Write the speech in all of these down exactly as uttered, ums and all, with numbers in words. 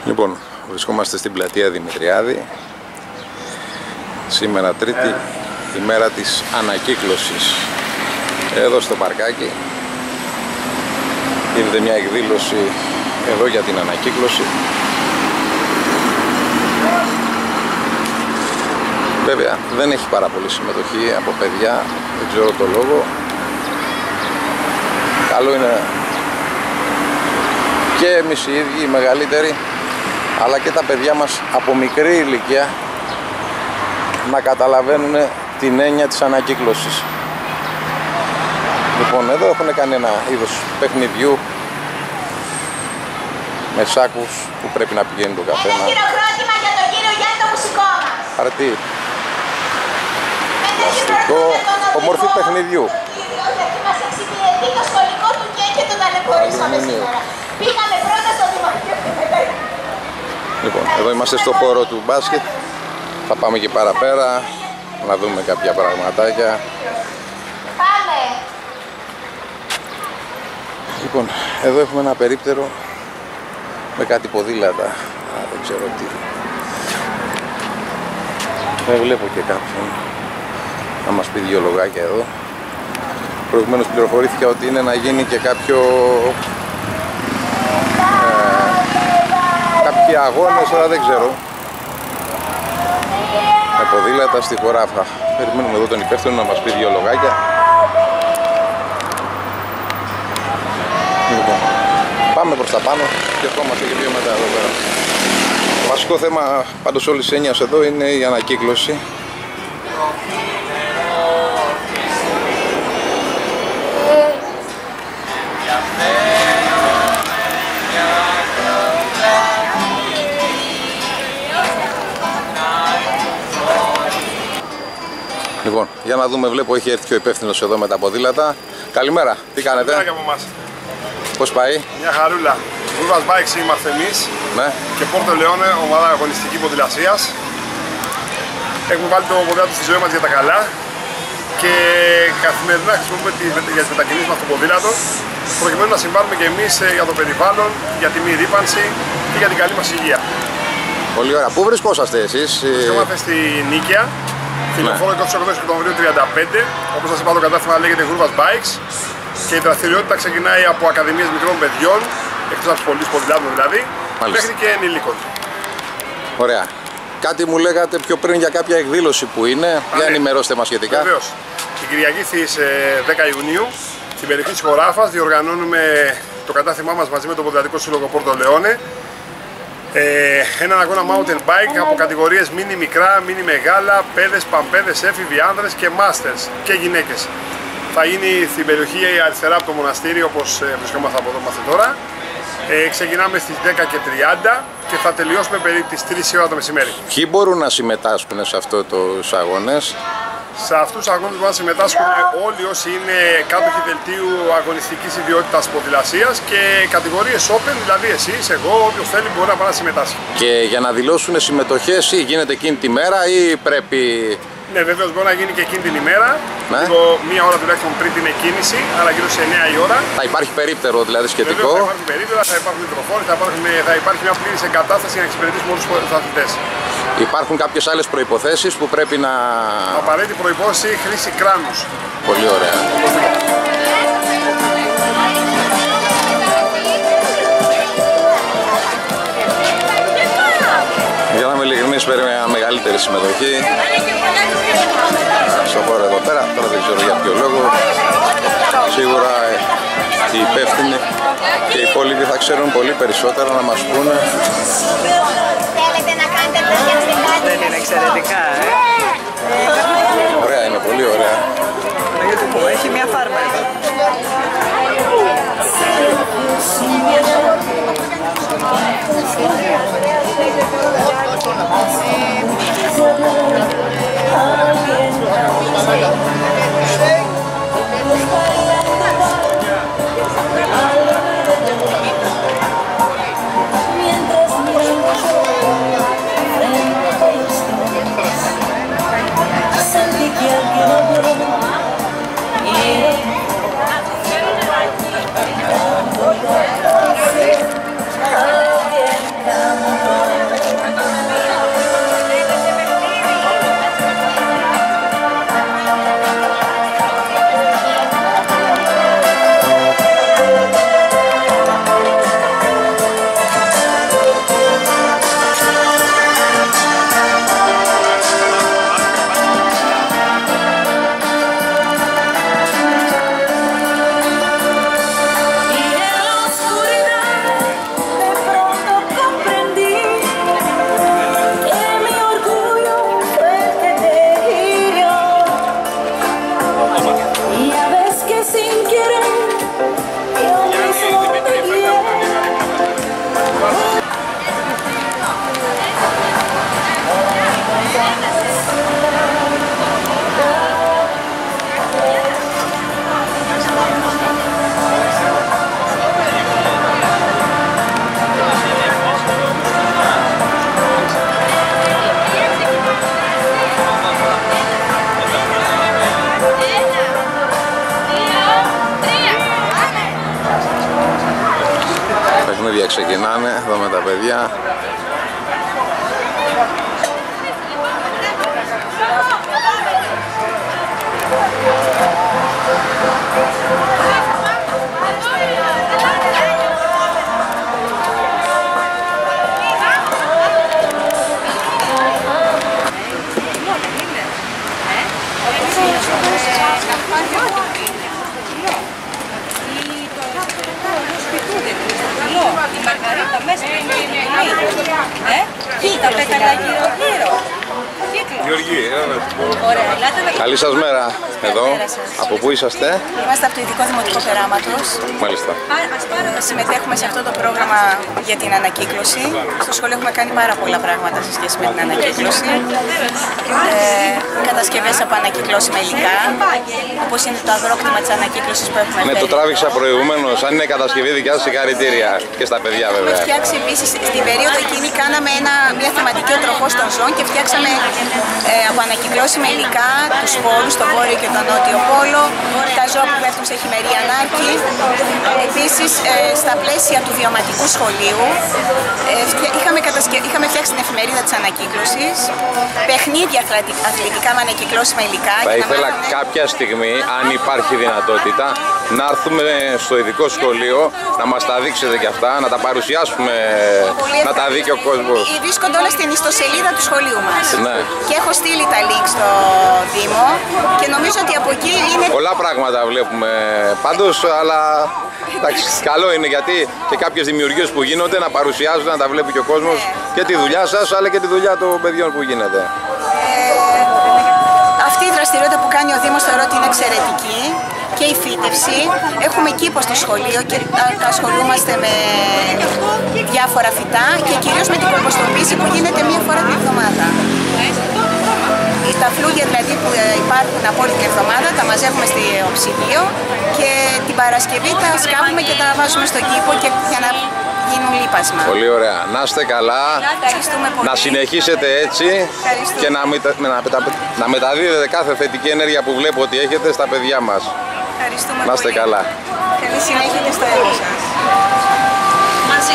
Λοιπόν, βρισκόμαστε στην πλατεία Δημητριάδη. Σήμερα Τρίτη, ημέρα της ανακύκλωσης. Εδώ στο παρκάκι γίνεται μια εκδήλωση εδώ για την ανακύκλωση. Βέβαια δεν έχει πάρα πολύ συμμετοχή από παιδιά, δεν ξέρω το λόγο. Καλό είναι και εμείς οι ίδιοι, οι μεγαλύτεροι, αλλά και τα παιδιά μας από μικρή ηλικία να καταλαβαίνουν την έννοια της ανακύκλωσης. Λοιπόν, εδώ έχουν κάνει ένα είδος παιχνιδιού με σάκους που πρέπει να πηγαίνει το καθένα. Ένα χειροκρότημα για τον κύριο Γιάννη, το μουσικό μας. Χαρτί, πλαστικό, ομορφή παιχνιδιού. Γιατί μας εξυπηρετεί το σχολικό του και και τον ταλαιπωρήσαμε σήμερα. Πήγαμε πρώτα στο δημοτικό και μετά. Λοιπόν, εδώ είμαστε στο χώρο του μπάσκετ. Θα πάμε και παραπέρα να δούμε κάποια πραγματάκια. Πάμε! Λοιπόν, εδώ έχουμε ένα περίπτερο με κάτι ποδήλατα. Α, δεν ξέρω τι. Δεν βλέπω και κάποιον να μας πει δυο λογάκια εδώ. Προηγουμένως πληροφορήθηκα ότι είναι να γίνει και κάποιο ε, κάποιοι αγώνες, αλλά δεν ξέρω, με ποδήλατα στη χωράφα. Περιμένουμε εδώ τον υπεύθυνο να μας πει δυο λογάκια. Λοιπόν, πάμε προς τα πάνω και ερχόμαστε και πιο μετά εδώ πέρα. Το βασικό θέμα πάντως όλης της έννοιας εδώ είναι η ανακύκλωση. Λοιπόν, για να δούμε, βλέπω έχει έρθει και ο υπεύθυνος εδώ με τα ποδήλατα. Καλημέρα, τι κάνετε? Καλημέρα και από εμάς. Πώς πάει? Μια χαρούλα. Urban Bikes είμαστε εμείς, Ναι. και Porto Leone, ομάδα αγωνιστική ποδηλασίας. Έχουμε βάλει το ποδήλατο στη ζωή μας για τα καλά και καθημερινά χρησιμοποιούμε για τις μετακινήσεις μας το ποδήλατο, προκειμένου να συμβάλλουμε και εμείς για το περιβάλλον, για τη μη ρύπανση και για την καλή μας υγεία. Πολύ ωραία. Πού βρισκόσαστε εσείς? Βρισκόμαστε στη Νίκαια, τη Λεωφόρο είκοσι οκτώ Οκτωβρίου τριάντα πέντε. Όπως σας είπα, το κατάστημα λέγεται Urban Bikes και η δραστηριότητα ξεκινάει από ακαδημίες μικρών παιδιών, εκτός από τους πολλούς ποδηλάτων δηλαδή, Μάλιστα. μέχρι και ενηλίκων. Ωραία. Κάτι μου λέγατε πιο πριν για κάποια εκδήλωση που είναι. Για ναι. ενημερώστε μας σχετικά. Βεβαίως. Την Κυριακή στις δέκα Ιουνίου, στην περιοχή της Χωράφας, διοργανώνουμε το κατάστημά μας μαζί με το Ποδηλατικό Σύλλογο Porto Leone. Ε, έναν αγώνα mountain bike από κατηγορίες μίνι μικρά, μίνι μεγάλα, παιδες, παμπέδες, έφηβοι, άνδρες και masters και γυναίκες. Θα γίνει στην περιοχή αριστερά από το μοναστήριο, όπως βρισκόμαστε από εδώ είμαστε τώρα. Ε, ξεκινάμε στις δέκα και τριάντα και θα τελειώσουμε περίπου τις τρεις η ώρα το μεσημέρι. Ποιοι μπορούν να συμμετάσχουν σε αυτό τους αγώνες? Σε αυτούς τους αγώνες μπορούν να συμμετάσχουν όλοι όσοι είναι κάτοχοι δελτίου αγωνιστικής ιδιότητας ποδηλασίας και κατηγορίες open, δηλαδή εσείς, εγώ, όποιος θέλει μπορεί να πάει να συμμετάσχει. Και για να δηλώσουν συμμετοχές ή γίνεται εκείνη τη μέρα ή πρέπει... Ναι, βεβαίως μπορεί να γίνει και εκείνη την ημέρα, Ναι. λίγο μία ώρα τουλάχιστον πριν την εκκίνηση, αλλά γύρω σε εννιά η ώρα. Θα υπάρχει περίπτερο δηλαδή σχετικό? Βεβαίως θα υπάρχουν περίπτερα, θα υπάρχουν μικροφόροι, θα, θα υπάρχει μια πλήρης εγκατάσταση για να εξυπηρετήσουμε όλους τους αθλητές. Υπάρχουν κάποιες άλλες προϋποθέσεις που πρέπει να... Απαραίτητη προϋπόθεση χρήση κράνους. Πολύ ωραία. Για να είμαι ειλικρινής, περίμενα μεγαλύτερη συμμετοχή στο χώρο εδώ πέρα. Τώρα δεν ξέρω για ποιο λόγο. Σίγουρα οι υπεύθυνοι και οι υπόλοιποι θα ξέρουν πολύ περισσότερα να μας πούνε. Θέλετε να κάνετε προσδιαστικά? Δεν είναι εξαιρετικά, ε. Ωραία, είναι πολύ ωραία. Έχει μια φάρμα εδώ. Alguien ξεκινάνε εδώ με τα παιδιά. Η μαργαρίτα μέσα είναι κοίτα πέταλα γύρω γύρω. Γεωργή, έλα. Ωραία, ελάτε να... Καλή σας μέρα εδώ. Από πού είσαστε? Είμαστε από το Ειδικό Δημοτικό Περάματος. Μάλιστα. Συμμετέχουμε σε αυτό το πρόγραμμα για την ανακύκλωση. Στο σχολείο έχουμε κάνει πάρα πολλά πράγματα σε σχέση με την ανακύκλωση. Ε, κατασκευές από ανακυκλώσιμα υλικά, όπως είναι το αγρόκτημα της ανακύκλωσης που έχουμε Ναι, φέρει. το τράβηξα προηγουμένως. Αν είναι κατασκευή δικιά σας, συγχαρητήρια και στα παιδιά Έχουμε βέβαια. φτιάξει επίσης, στην περίοδο εκείνη κάναμε ένα, μια θεματική οτροχό των ζώων και φτιάξαμε ε, από ανακυκλώσιμα υλικά τους πόλους, το βόρειο και το νότιο πόλο, τα ζώα που πέφτουν σε χειμερή ανάρκη. Επίσης, ε, στα πλαίσια του βιωματικού σχολείου, ε, είχαμε, κατασκε... είχαμε φτιάξει την εφημερίδα της ανακύκλωσης, παιχνίδια αθλητικά με ανακυκλώσιμα υλικά. Θα ήθελα κάποια στιγμή, αν υπάρχει δυνατότητα, να έρθουμε στο ειδικό σχολείο, να μας τα δείξετε κι αυτά, να τα παρουσιάσουμε, να τα δει και ο κόσμος. Βρίσκονται όλα στην ιστοσελίδα του σχολείου μας. Ναι. Και έχω στείλει τα link στο Δήμο και νομίζω ότι από εκεί είναι... Πολλά πράγματα βλέπουμε πάντως, αλλά εντάξει, καλό είναι γιατί και κάποιες δημιουργίες που γίνονται να παρουσιάζουν, να τα βλέπει και ο κόσμος, και τη δουλειά σας αλλά και τη δουλειά των παιδιών που γίνεται. Ε, αυτή η δραστηριότητα που κάνει ο Δήμος θεωρώ ότι είναι εξαιρετική, και η φύτευση. Έχουμε κήπο στο σχολείο και τα ασχολούμαστε με διάφορα φυτά και κυρίως με την κορποστοποίηση που γίνεται μία φορά την εβδομάδα. Τα φλούδια δηλαδή που υπάρχουν από όλη την εβδομάδα τα μαζεύουμε στο ψυγείο και την Παρασκευή τα σκάβουμε και τα βάζουμε στον κήπο και για να γίνουν λίπασμα. Πολύ ωραία. Να είστε καλά, να συνεχίσετε έτσι και να, μετα... να, μετα... να μεταδίδετε κάθε θετική ενέργεια που βλέπω ότι έχετε στα παιδιά μας. Ευχαριστούμε να είστε πολύ. καλά. Καλή συνέχεια και στο έργο σας. Μαζί.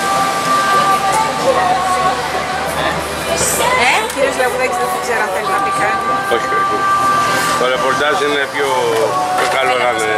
Ε, κύριος Λαβουδάκης, δεν ξέρω αν θέλει να πει κάτι. Όχι, όχι. Το ρεπορτάζ είναι πιο, πιο καλό να είναι.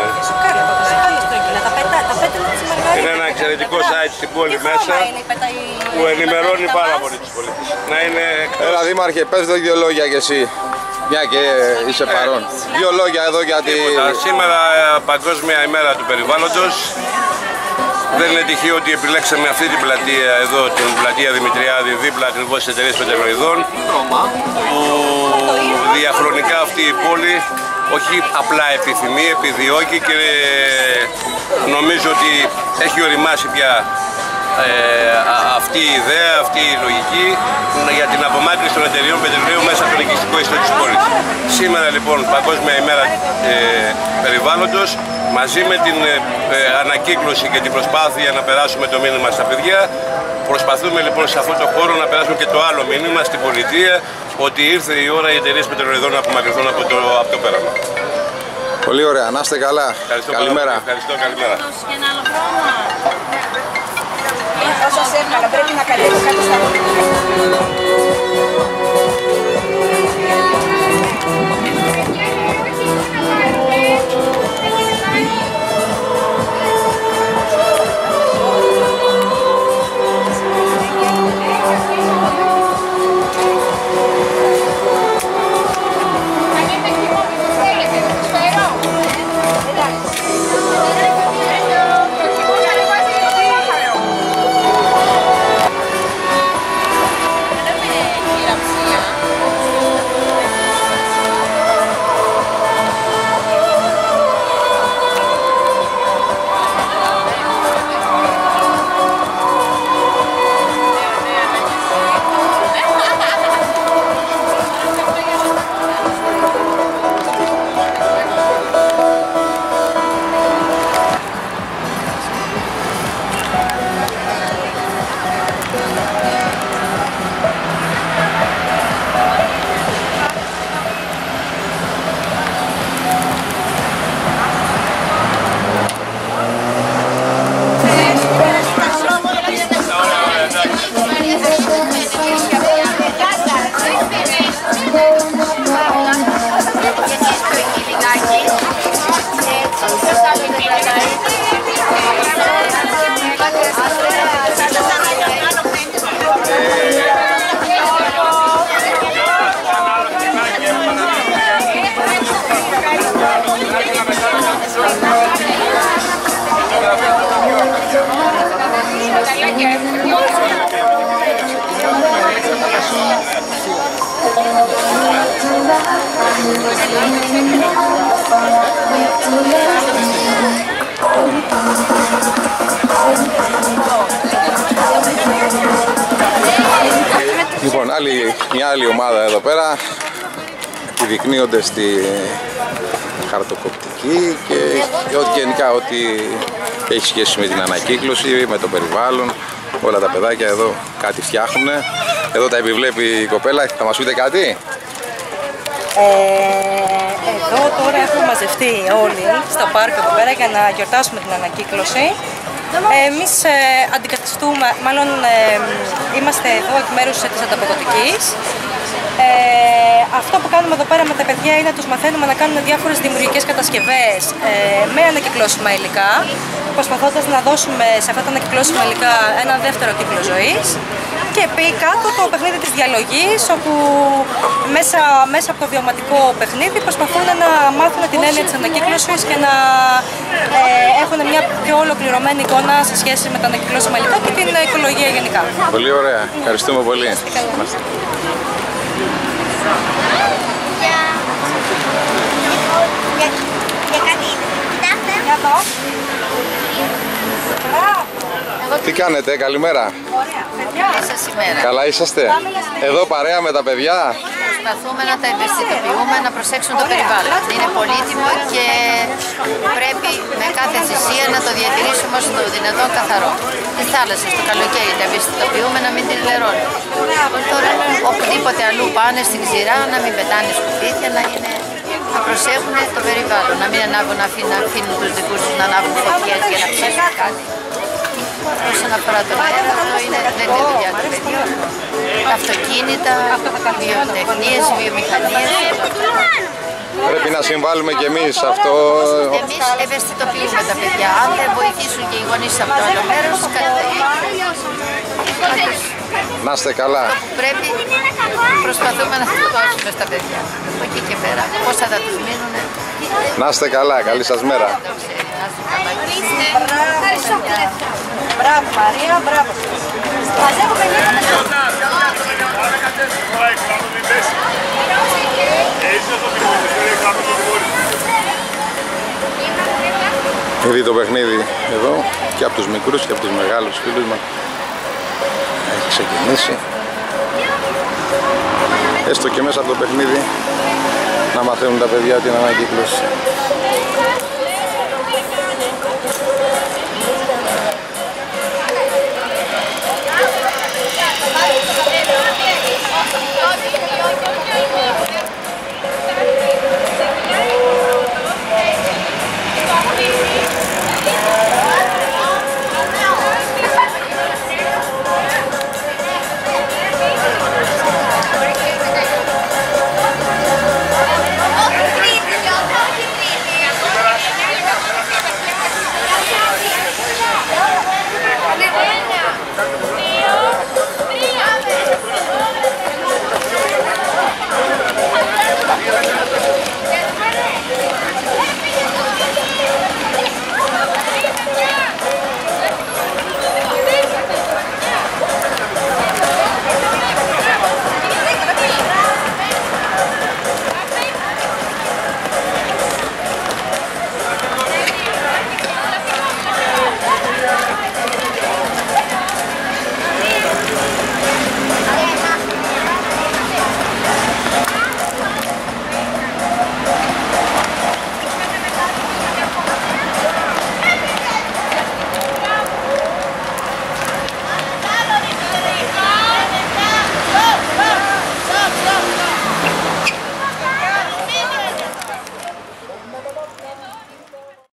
Είναι ένα εξαιρετικό site στην πόλη μέσα που ενημερώνει πάρα πολύ τους πολίτες. Να είναι... Έλα Δήμαρχε, πες το δύο λόγια κι εσύ, μια και είσαι παρόν. Δύο λόγια εδώ γιατί... Σήμερα Παγκόσμια ημέρα του περιβάλλοντος. Δεν είναι τυχαίο ότι επιλέξαμε αυτή την πλατεία εδώ, την πλατεία Δημητριάδη, δίπλα ακριβώς της εταιρείας πετρελοειδών, που διαχρονικά αυτή η πόλη όχι απλά επιθυμεί, επιδιώκει και νομίζω ότι έχει οριμάσει πια ε, αυτή η ιδέα, αυτή η λογική για την απομάκρυνση των εταιρείων πετρελαίου μέσα από τον οικιστικό ιστό της πόλης. Σήμερα λοιπόν Παγκόσμια ημέρα ε, περιβάλλοντος, μαζί με την ε, ανακύκλωση και την προσπάθεια να περάσουμε το μήνυμα στα παιδιά, προσπαθούμε λοιπόν σε αυτό το χώρο να περάσουμε και το άλλο μήνυμα στην πολιτεία, ότι ήρθε η ώρα οι εταιρείες πετρελοειδών να απομακρυνθούν από το, από το πέραμα. Πολύ ωραία, να είστε καλά. Ευχαριστώ, καλημέρα. Ευχαριστώ, καλημέρα. Θα σας έβγαλα, πρέπει να κατέβω κάτω στα Λοιπόν, άλλη, μια άλλη ομάδα εδώ πέρα επιδεικνύονται στη χαρτοκοπτική και, και ό,τι γενικά ό,τι έχει σχέση με την ανακύκλωση, με το περιβάλλον. Όλα τα παιδάκια εδώ κάτι φτιάχνουν. Εδώ τα επιβλέπει η κοπέλα. Θα μας πείτε κάτι? Ε, εδώ τώρα έχουμε μαζευτεί όλοι στο πάρκο εδώ πέρα για να γιορτάσουμε την ανακύκλωση. Ε, εμείς ε, αντικαθιστούμε, μάλλον ε, είμαστε εδώ εκ μέρους της ανταποδοτικής. Ε, αυτό που κάνουμε εδώ πέρα με τα παιδιά είναι να τους μαθαίνουμε να κάνουν διάφορες δημιουργικές κατασκευές ε, με ανακυκλώσιμα υλικά, προσπαθώντας να δώσουμε σε αυτά τα ανακυκλώσιμα υλικά ένα δεύτερο κύκλο ζωής. Και επί κάτω το παιχνίδι της διαλογής, όπου μέσα, μέσα από το βιωματικό παιχνίδι προσπαθούν να μάθουν την έννοια της ανακύκλωσης και να ε, έχουν μια πιο ολοκληρωμένη εικόνα σε σχέση με τα ανακυκλώσιμα υλικά και την οικολογία γενικά. Πολύ ωραία. Ευχαριστούμε πολύ. Τι κάνετε, καλημέρα. Καλά είσαστε. Εδώ παρέα με τα παιδιά. Προσπαθούμε να τα ευαισθητοποιούμε, να προσέξουν το περιβάλλον. Είναι πολύτιμο και πρέπει με κάθε θυσία να το διατηρήσουμε όσο το δυνατόν καθαρό. Τη θάλασσα, το καλοκαίρι, τα ευαισθητοποιούμε να μην την λερώνουν. Τώρα, οπουδήποτε αλλού πάνε στην ξηρά, να μην πετάνε σκουπίδια, να, είναι, να προσέχουν το περιβάλλον. Να μην ανάβουν, να αφήνουν, να αφήνουν τους δικούς τους να ανάβουν φωτιές για να ψήσουν κάτι. Όσον αφορά το αέρα, αυτό είναι δεύτερη δουλειά του παιδιού. Αυτοκίνητα, βιοτεχνίες, βιομηχανίες. Πρέπει να συμβάλλουμε κι εμείς σε αυτό. Εμείς ευαισθητοποιούμε τα παιδιά. Αν δεν βοηθήσουν και οι γονείς από το άλλο μέρος, να είστε καλά. Πρέπει, προσπαθούμε να το δώσουμε στα παιδιά. Από εκεί και πέρα, πόσα θα τους μείνουν. Να είστε καλά, καλή σας μέρα. Μπράβο Μαρία, μπράβο. Μαζεύουμε Ήδη το παιχνίδι εδώ και από τους μικρούς και από τους μεγάλους φίλους μας έχει ξεκινήσει. Έστω και μέσα από το παιχνίδι να μαθαίνουν τα παιδιά την ανακύκλωση.